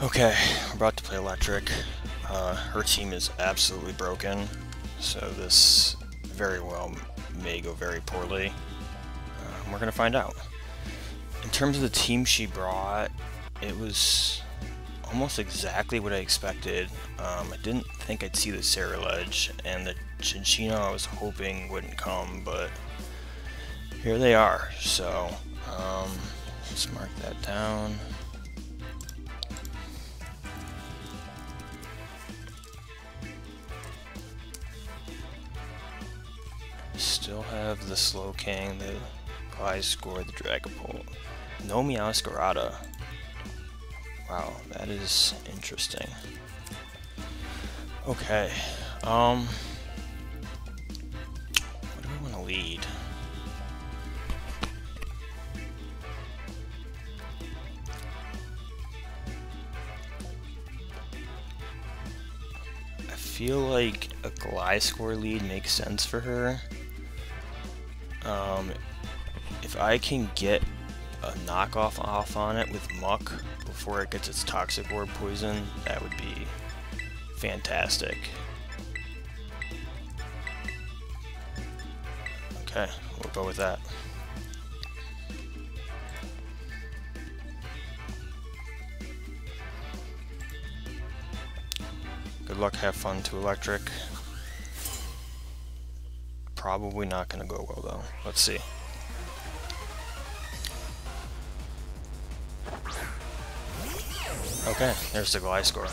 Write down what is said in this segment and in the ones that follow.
Okay, we're about to play Electric. Her team is absolutely broken, so this very well may go very poorly. We're gonna find out. In terms of the team she brought, it was almost exactly what I expected. I didn't think I'd see the Ceruledge, and the Cinccino I was hoping wouldn't come, but here they are. So, let's mark that down. Still have the Slowking, the Gliscor, the Dragapult. No Meowscarada. Wow, that is interesting. Okay, what do I want to lead? I feel like a Gliscor lead makes sense for her. If I can get a knockoff off on it with Muck before it gets its Toxic Orb poison, that would be fantastic. Okay, we'll go with that. Good luck, have fun to Electric. Probably not going to go well though. Let's see. Okay, there's the Gliscor.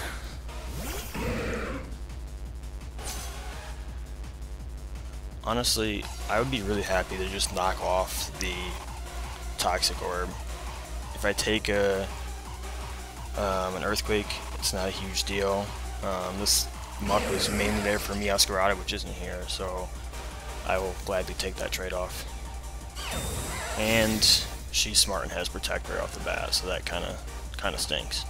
Honestly, I would be really happy to just knock off the Toxic Orb. If I take an Earthquake, it's not a huge deal. This Muck was mainly there for Meowscarada, which isn't here, so I will gladly take that trade-off. And she's smart and has Protect right off the bat, so that kind of stinks.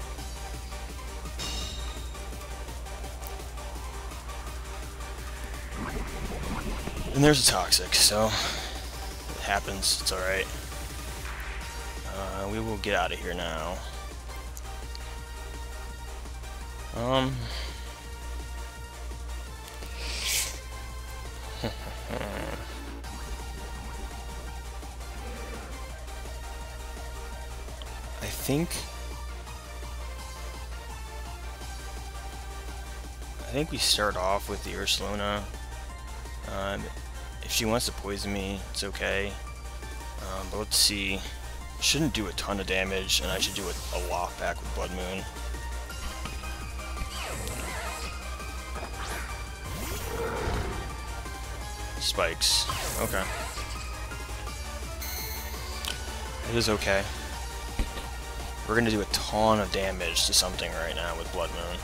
And there's a Toxic, so it happens. It's all right. We will get out of here now. I think we start off with the Ursaluna. If she wants to poison me, it's okay. But let's see. It shouldn't do a ton of damage, and I should do a lot back with Blood Moon. Spikes. Okay. It is okay. We're gonna do a ton of damage to something right now with Blood Moon.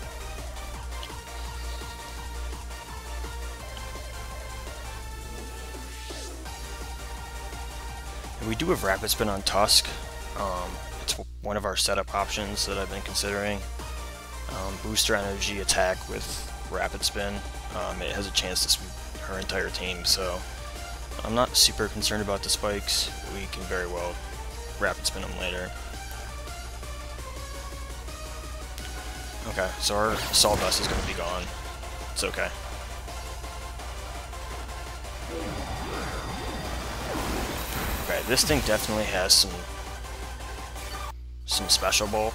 And we do have Rapid Spin on Tusk. It's one of our setup options that I've been considering. Booster energy attack with Rapid Spin. It has a chance to sweep her entire team, so I'm not super concerned about the spikes. We can very well Rapid Spin them later. Okay, so our Assault Vest is going to be gone. It's okay. Okay, this thing definitely has some special bulk.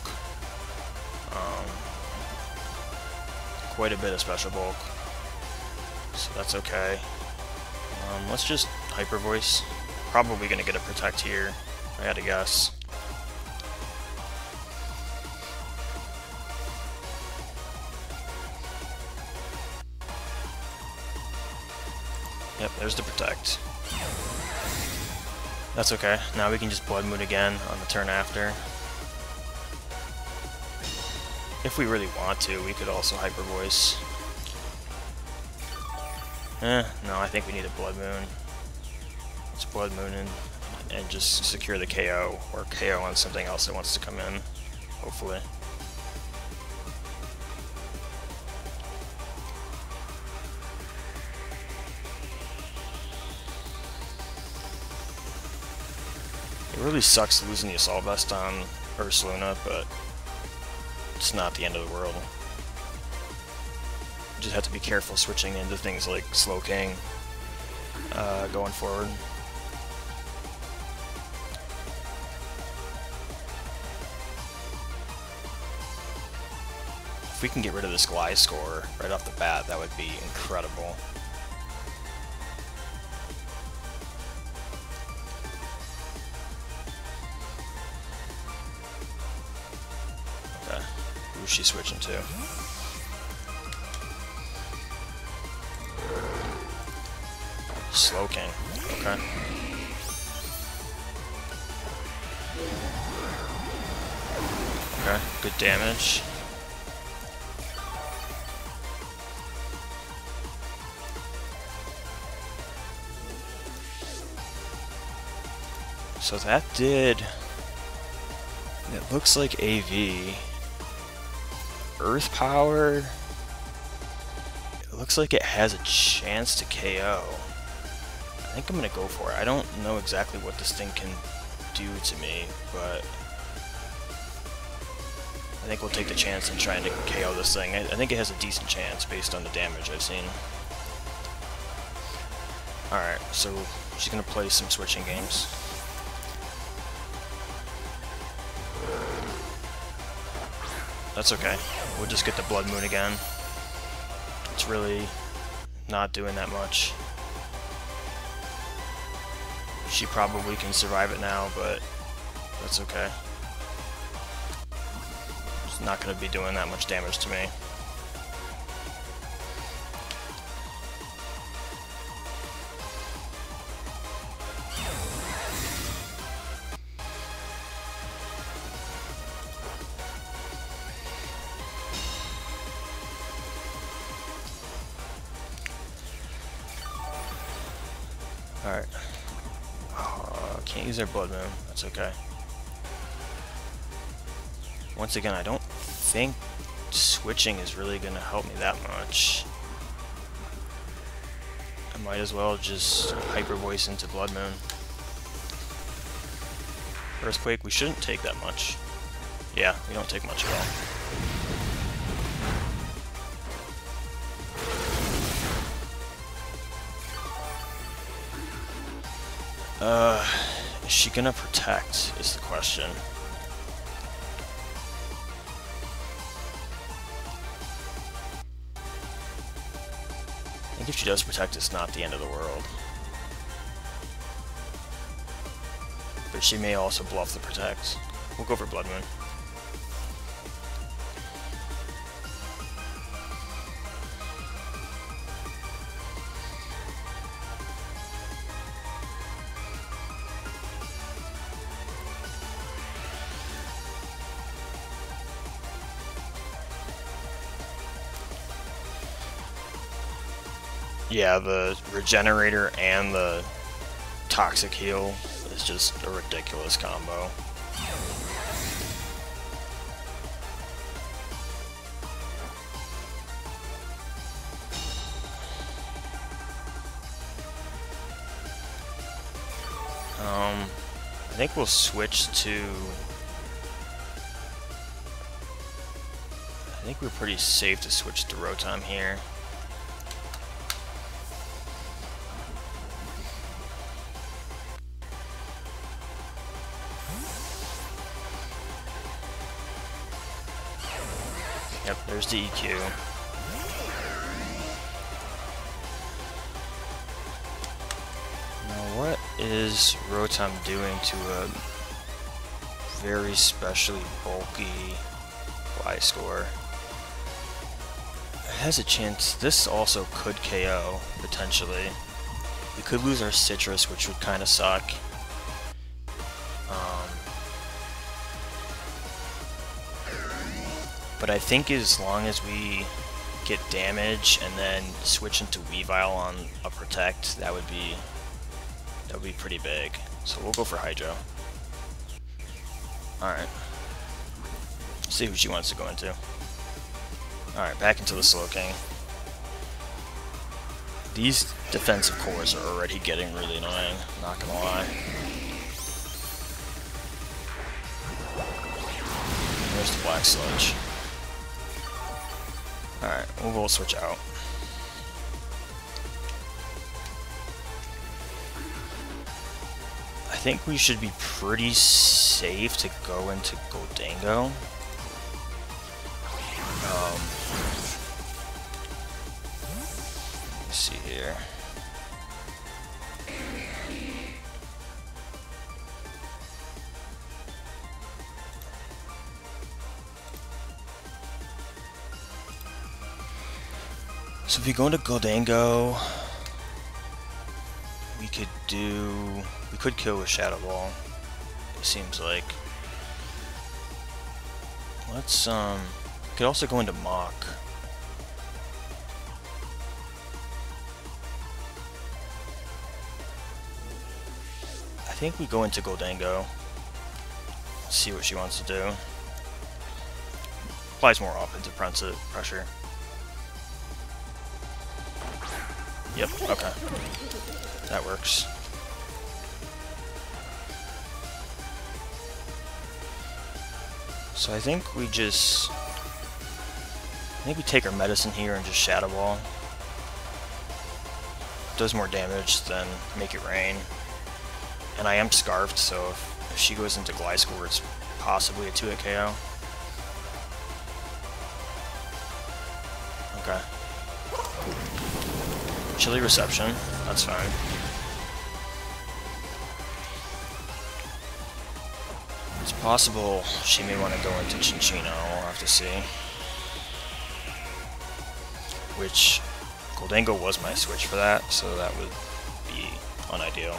Quite a bit of special bulk. So that's okay. Let's just Hyper Voice. Probably going to get a Protect here, I had to guess. Yep, there's the Protect. That's okay. Now we can just Blood Moon again on the turn after. If we really want to, we could also Hyper Voice. No, I think we need a Blood Moon. Let's Blood Moon and just secure the KO, or KO on something else that wants to come in, hopefully. It really sucks losing the Assault Vest on Ursaluna, but it's not the end of the world. You just have to be careful switching into things like Slowking going forward. If we can get rid of this Gliscor right off the bat, that would be incredible. Okay, who's she switching to? Slowking, okay. Okay, good damage. So that did, it looks like AV. Earth Power, it looks like it has a chance to KO. I think I'm going to go for it. I don't know exactly what this thing can do to me, but I think we'll take the chance in trying to KO this thing. I think it has a decent chance based on the damage I've seen. Alright, so she's going to play some switching games. That's okay. We'll just get the Blood Moon again. It's really not doing that much. She probably can survive it now, but that's okay. It's not going to be doing that much damage to me. Alright. Can't use their Blood Moon. That's okay. Once again, I don't think switching is really going to help me that much. I might as well just Hyper Voice into Blood Moon. Earthquake, we shouldn't take that much. Yeah, we don't take much at all. Is she gonna protect, is the question. I think if she does protect, it's not the end of the world. But she may also bluff the protect. We'll go for Blood Moon. Yeah, the Regenerator and the Toxic Heal is just a ridiculous combo. I think we'll switch to... I think we're pretty safe to switch to Rotom here. Yep, there's the EQ. Now what is Rotom doing to a very specially bulky Gliscor? It has a chance. This also could KO, potentially. We could lose our Citrus, which would kind of suck. But I think as long as we get damage and then switch into Weavile on a Protect, that would be pretty big. So we'll go for Hydro. Alright. See who she wants to go into. Alright, back into the Slowking. These defensive cores are already getting really annoying, not gonna lie. There's the Black Sludge. Alright, we'll switch out. I think we should be pretty safe to go into Gholdengo. Let's see here. So if we go into Gholdengo, we could kill with Shadow Ball, it seems like. Let's we could also go into Mach. I think we go into Gholdengo, see what she wants to do. Applies more offensive pressure. Yep, okay. That works. So I think we take our medicine here and just Shadow Ball. Does more damage than Make It Rain. And I am Scarfed, so if she goes into Gliscor, it's possibly a 2-hit KO. Okay. Chilly Reception, that's fine. It's possible she may want to go into Cinccino, we'll have to see. Which, Gholdengo was my switch for that, so that would be unideal.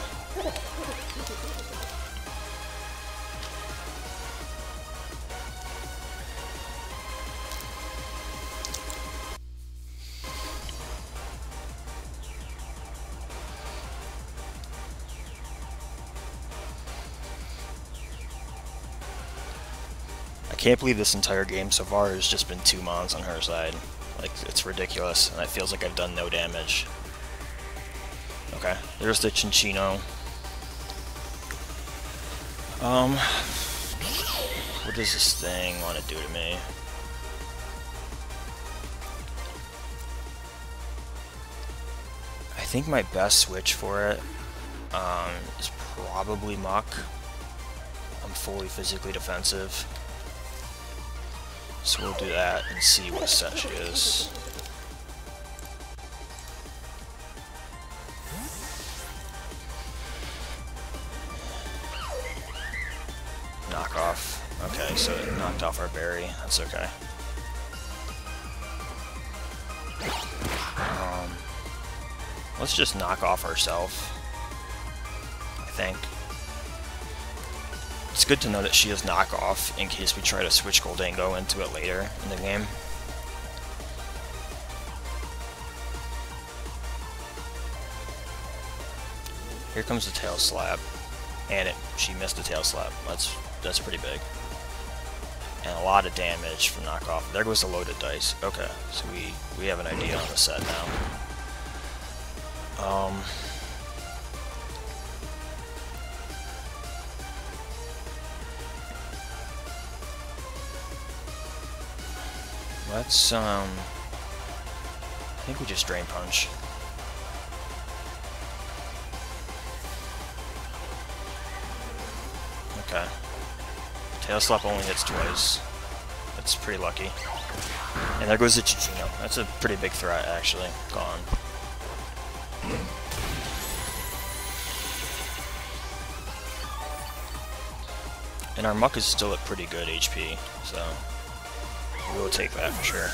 I can't believe this entire game so far has just been 2 mons on her side. Like, it's ridiculous, and it feels like I've done no damage. Okay, there's the Cinccino. What does this thing want to do to me? I think my best switch for it is probably Mach. I'm fully physically defensive. So we'll do that and see what set she is. Knock off. Okay, so it knocked off our berry. That's okay. Let's just knock off ourselves, I think. It's good to know that she has knockoff in case we try to switch Gholdengo into it later in the game. Here comes the Tail Slap, and she missed the Tail Slap. That's pretty big, and a lot of damage from knockoff. There goes the loaded dice. Okay, so we have an idea on the set now. Let's, I think we just Drain Punch. Okay. Tail Slap only hits twice. That's pretty lucky. And there goes the Cinccino. That's a pretty big threat, actually. Gone. And our Muk is still at pretty good HP, so we'll take that for sure.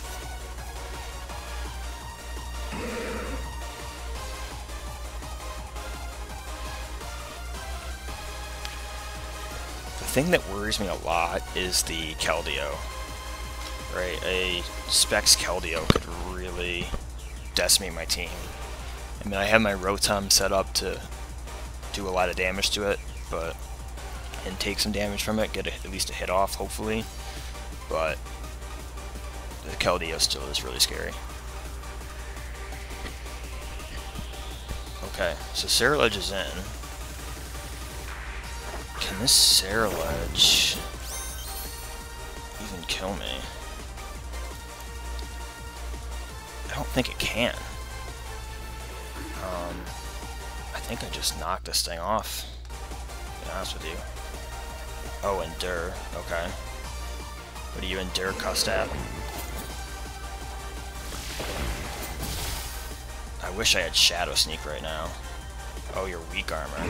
The thing that worries me a lot is the Keldeo. Right, a Specs Keldeo could really decimate my team. I mean, I have my Rotom set up to do a lot of damage to it, and take some damage from it, get at least a hit off, hopefully. But the Keldeo still is really scary. Okay, so Ceruledge is in. Can this Ceruledge even kill me? I don't think it can. I think I just knocked this thing off, to be honest with you. Oh, endure. Okay. What do you endure, Custap? I wish I had Shadow Sneak right now. Oh, you're weak armor.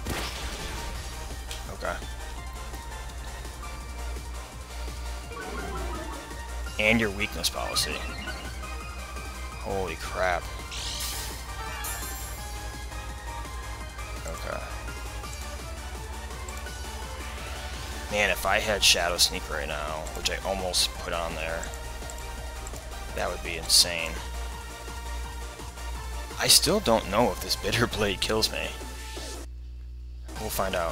Okay. And your weakness policy. Holy crap. Okay. Man, if I had Shadow Sneak right now, which I almost put on there, that would be insane. I still don't know if this Bitter Blade kills me. We'll find out.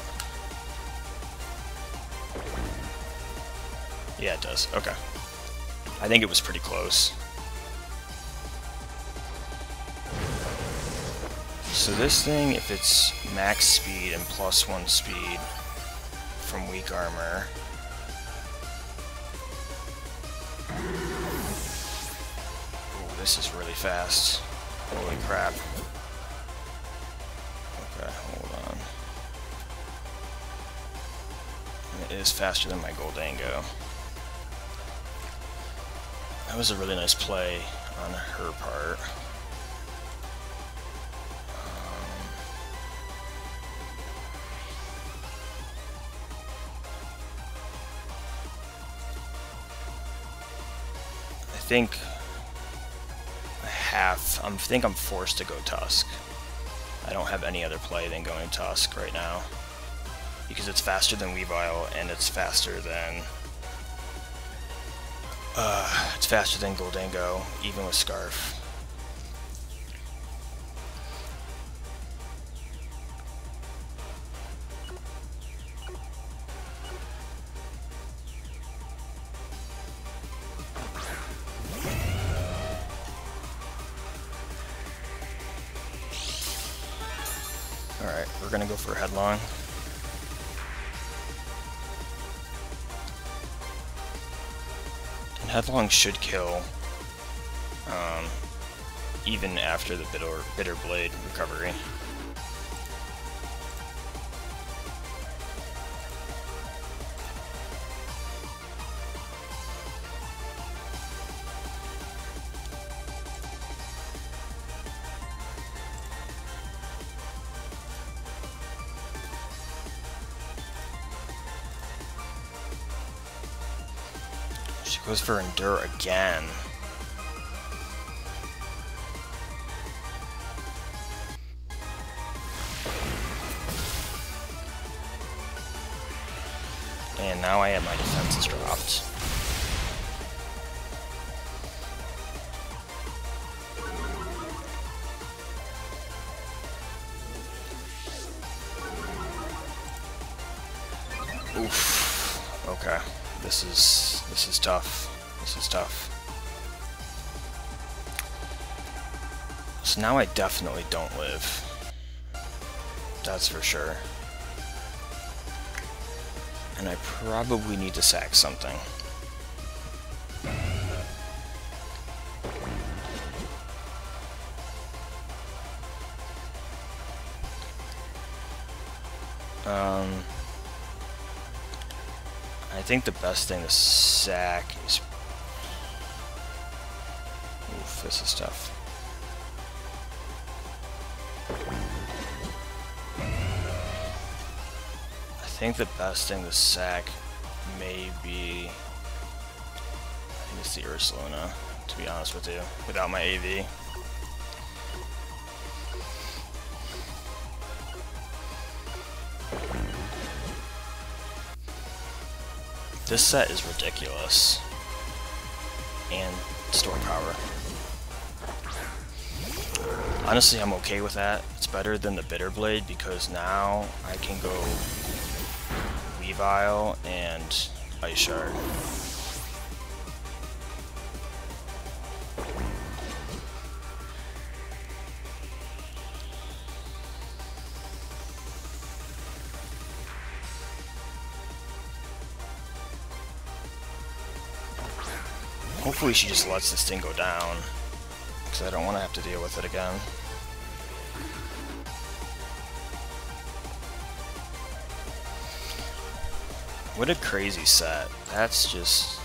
Yeah, it does. Okay. I think it was pretty close. So this thing, if it's max speed and +1 speed from weak armor, ooh, this is really fast. Holy crap. Okay, hold on. It is faster than my Goldango. That was a really nice play on her part. I think I'm forced to go Tusk. I don't have any other play than going Tusk right now, because it's faster than Weavile and it's faster than Goldango, even with Scarf. Alright, we're gonna go for Headlong. And Headlong should kill, even after the Bitter Blade recovery. She goes for Endure again. And now I have my defenses dropped. Oof. Okay. This is tough. This is tough. So now I definitely don't live. That's for sure. And I probably need to sack something. I think the best thing to sack is... Oof, this is tough. I think the best thing to sack may be... I think it's the Ursaluna, to be honest with you, without my AV. This set is ridiculous. And store power. Honestly, I'm okay with that. It's better than the Bitter Blade because now I can go Weavile and Ice Shard. Hopefully she just lets this thing go down. because I don't want to have to deal with it again. What a crazy set. That's just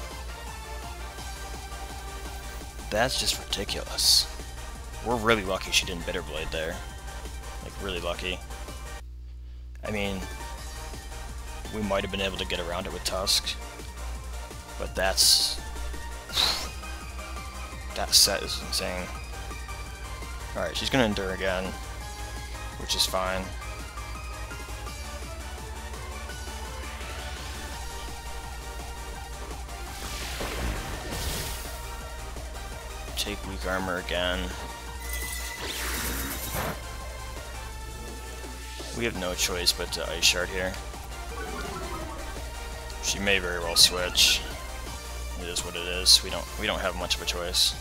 ridiculous. We're really lucky she didn't Bitterblade there. Like, really lucky. I mean, we might have been able to get around it with Tusk, but that set is insane. Alright, she's gonna Endure again, which is fine. Take weak armor again. We have no choice but to Ice Shard here. She may very well switch. It is what it is. We don't have much of a choice.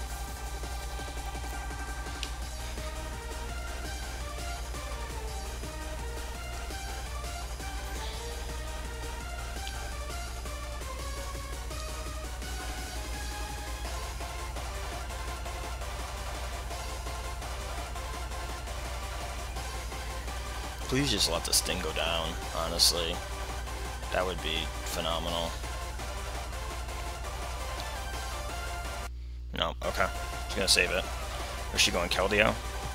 Please just let this thing go down, honestly. That would be phenomenal. No, okay. She's gonna save it. Or is she going Keldeo?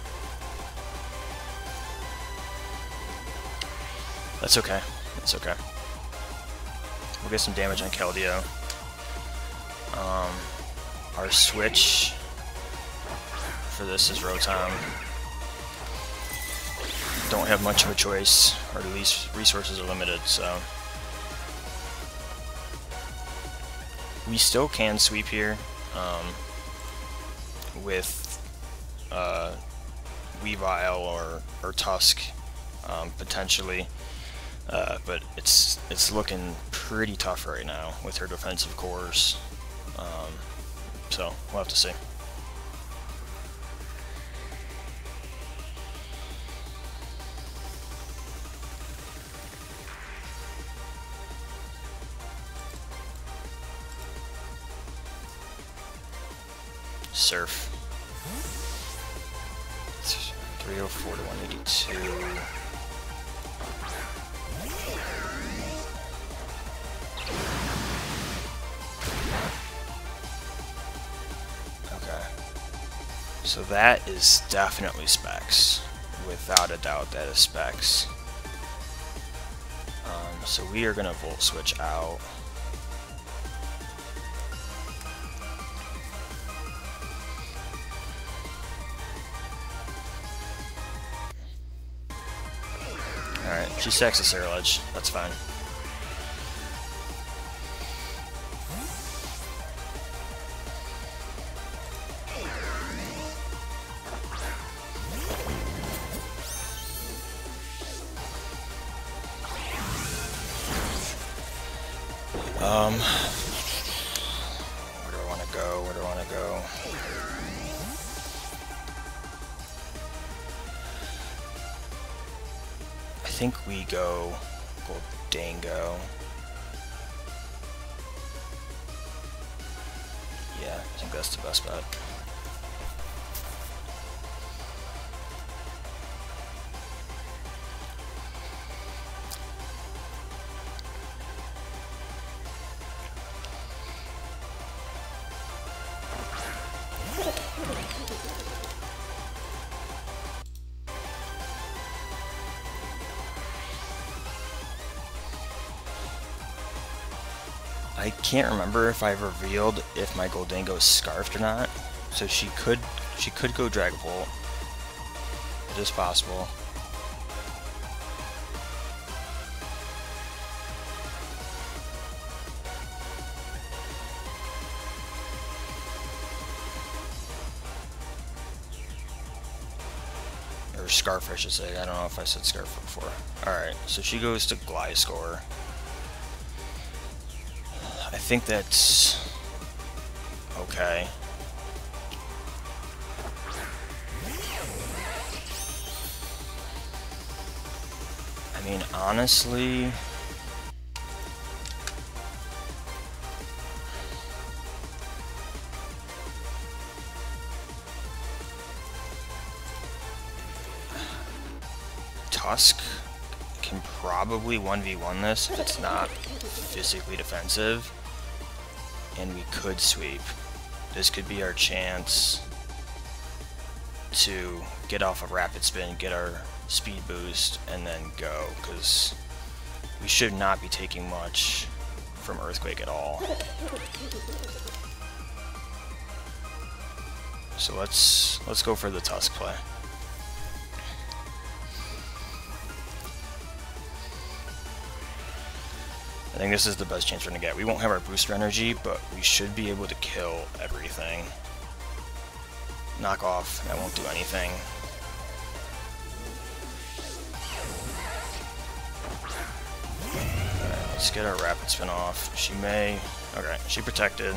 That's okay. That's okay. We'll get some damage on Keldeo. Our switch for this is Rotom. Don't have much of a choice, or at least resources are limited, so we still can sweep here with Weavile or Tusk potentially, but it's looking pretty tough right now with her defensive cores, so we'll have to see. Surf. 304 to 182. Okay. So that is definitely Specs. Without a doubt, that is Specs. So we are gonna Volt Switch out. Alright, she stacks a Cerulege. That's fine. Where do I want to go? Where do I want to go? I think we go Gholdengo. Yeah, I think that's the best bet. I can't remember if I revealed if my Gholdengo is scarfed or not, so she could go Dragapult. It is possible. Or Scarf, I should say. I don't know if I said Scarf before. Alright, so she goes to Gliscor. I think that's okay. I mean, honestly, Tusk can probably 1v1 this if it's not physically defensive, and we could sweep. This could be our chance to get off a rapid spin, get our speed boost, and then go, because we should not be taking much from Earthquake at all. So let's go for the Tusk play. I think this is the best chance we're gonna get. We won't have our booster energy, but we should be able to kill everything. Knock off, that won't do anything. Alright, let's get our rapid spin off. She may... Okay, she protected.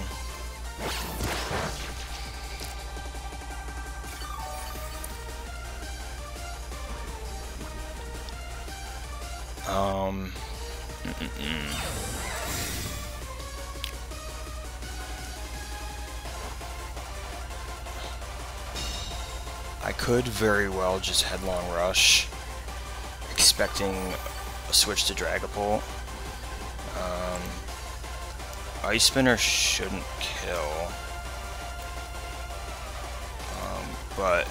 I could very well just Headlong Rush, expecting a switch to Dragapult. Ice Spinner shouldn't kill, but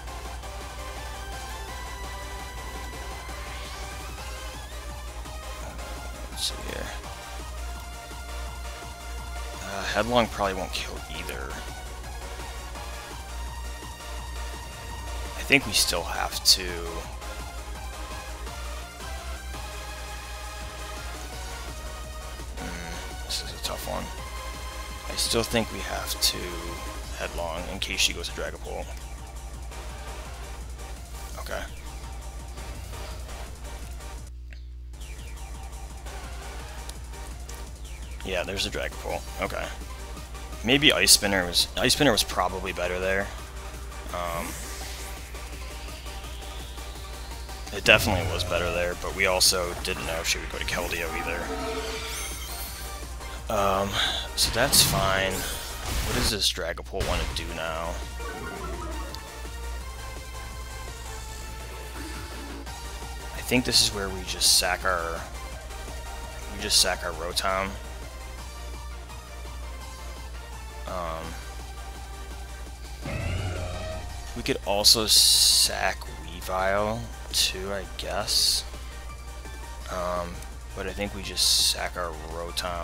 let's see here. Headlong probably won't kill either. I think we still have to... this is a tough one. I still think we have to Headlong in case she goes to Dragapult. Okay. Yeah, there's a Dragapult. Okay. Maybe Ice Spinner was probably better there. It definitely was better there, but we also didn't know if she would go to Keldeo either. So that's fine. What does this Dragapult want to do now? I think this is where we just sack our Rotom. We could also sack Weavile too, I guess. But I think we just sack our Rotom.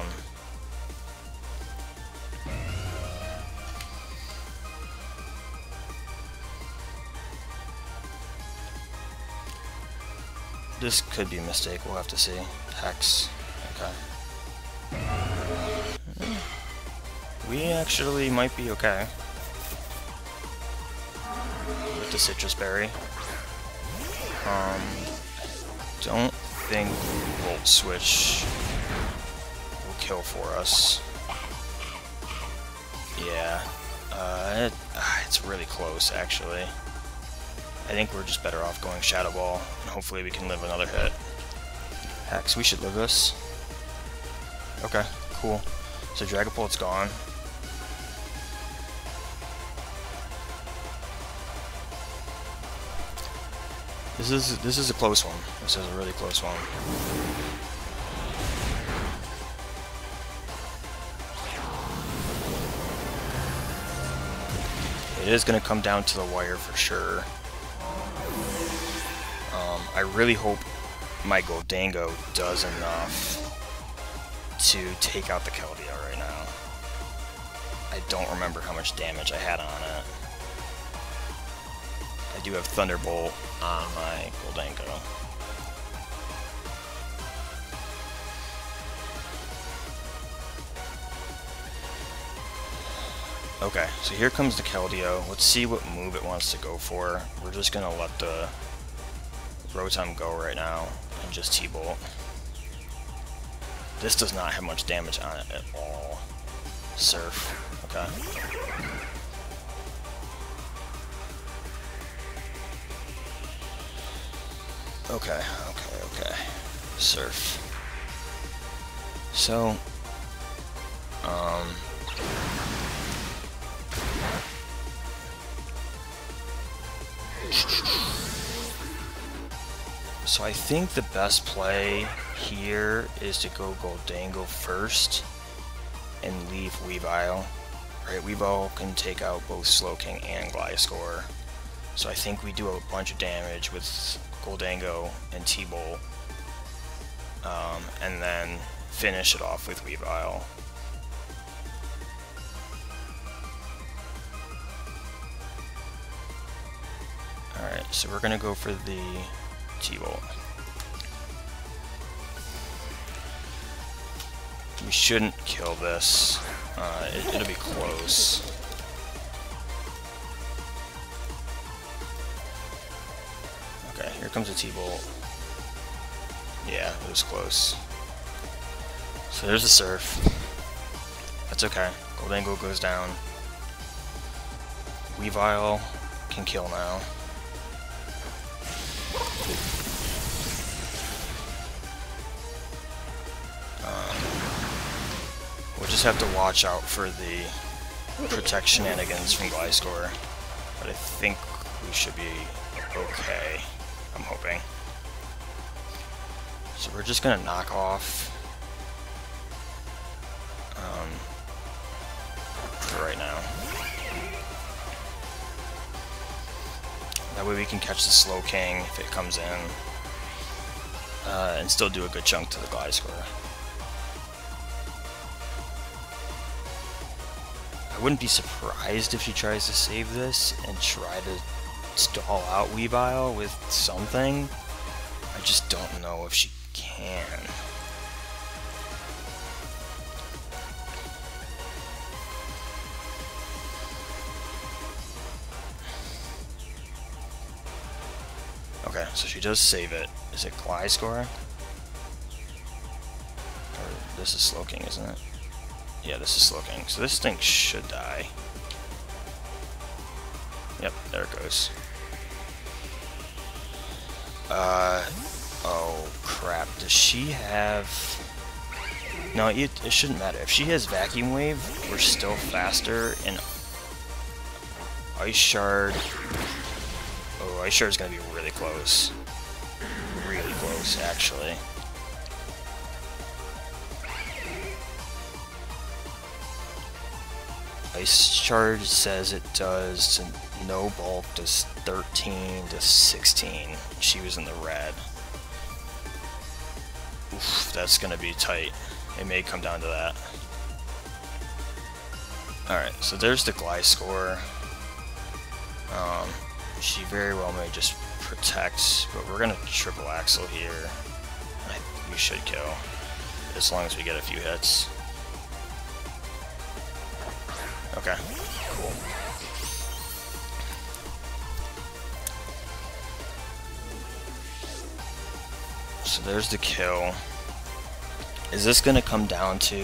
This could be a mistake, we'll have to see. Hex. Okay. We actually might be okay with the Citrus Berry. Don't think Volt Switch will kill for us. Yeah, it's really close actually. I think we're just better off going Shadow Ball, and hopefully we can live another hit. Hex, we should live this. Okay, cool. So Dragapult's gone. This is a close one. This is a really close one. It is going to come down to the wire for sure. I really hope my Gholdengo does enough to take out the Keldeo right now. I don't remember how much damage I had on it. I do have Thunderbolt on my Gholdengo. Okay, so here comes the Keldeo. Let's see what move it wants to go for. We're just gonna let the Rotom go right now and just T-Bolt. This does not have much damage on it at all. Surf. Okay. Okay. Surf. So, So I think the best play here is to go Gholdengo first and leave Weavile. Right, Weavile can take out both Slowking and Gliscor. So I think we do a bunch of damage with Gholdengo and T-Bolt. And then finish it off with Weavile. Alright, so we're gonna go for the T-Bolt. We shouldn't kill this. It'll be close. Okay, here comes a T-Bolt. Yeah, it was close. So there's the Surf. That's okay. Gholdengo goes down. Weavile can kill now. We'll just have to watch out for the Protect shenanigans from Gliscor, but I think we should be okay. I'm hoping. So we're just gonna knock off for right now. That way we can catch the Slowking if it comes in, and still do a good chunk to the Gliscor. I wouldn't be surprised if she tries to save this and try to stall out Weavile with something. I just don't know if she can. Okay, so she does save it. Is it Gliscor? Or this is Slowking, isn't it? Yeah, this is Slowking. So this thing should die. Yep, there it goes. Oh crap. Does she have... No, it shouldn't matter. If she has Vacuum Wave, we're still faster, and Ice Shard... Oh, Ice Shard is going to be really close. Really close, actually. Ice Shard says it does no bulk, does 13 to 16. She was in the red. Oof, that's gonna be tight. It may come down to that. Alright, so there's the Gliscor. She very well may just protect, but we're gonna triple Axle here. We should kill, as long as we get a few hits. Okay, cool. So there's the kill. Is this gonna come down to...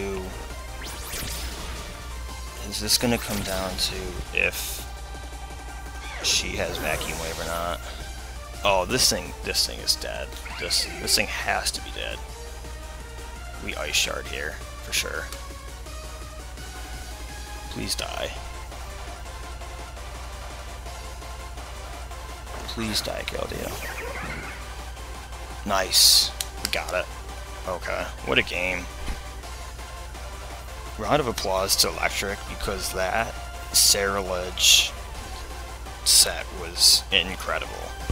Is this gonna come down to if she has Vacuum Wave or not? Oh, this thing is dead. This thing has to be dead. We Ice Shard here, for sure. Please die. Please die, Keldeo. Nice. We got it. Okay. What a game. Round of applause to Electric, because that Ceruledge set was incredible.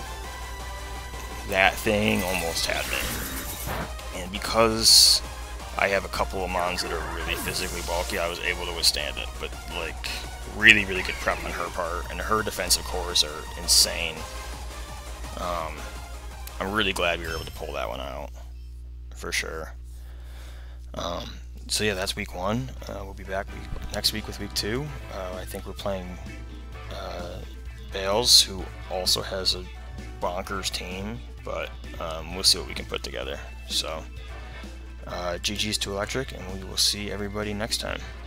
That thing almost had me. And because I have a couple of mons that are really physically bulky, I was able to withstand it. But, like, really, really good prep on her part, and her defensive cores are insane. I'm really glad we were able to pull that one out, for sure. So yeah, that's week 1. We'll be back next week with week 2. I think we're playing Bales, who also has a bonkers team, but we'll see what we can put together. So, GG's to Electric, and we will see everybody next time.